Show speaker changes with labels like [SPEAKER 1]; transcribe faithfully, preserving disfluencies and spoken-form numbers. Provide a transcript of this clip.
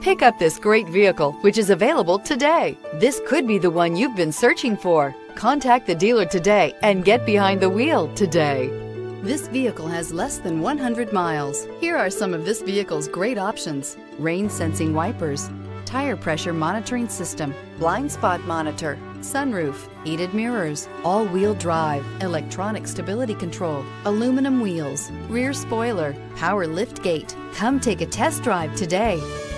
[SPEAKER 1] Pick up this great vehicle, which is available today. This could be the one you've been searching for. Contact the dealer today and get behind the wheel today. This vehicle has less than one hundred miles. Here are some of this vehicle's great options: rain sensing wipers, tire pressure monitoring system, blind spot monitor, sunroof, heated mirrors, all-wheel drive, electronic stability control, aluminum wheels, rear spoiler, power lift gate. Come take a test drive today.